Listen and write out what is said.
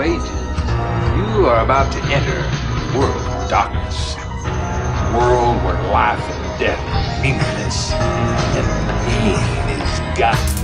all ages. You are about to enter a world of darkness. A world where life and death are meaningless and pain is God.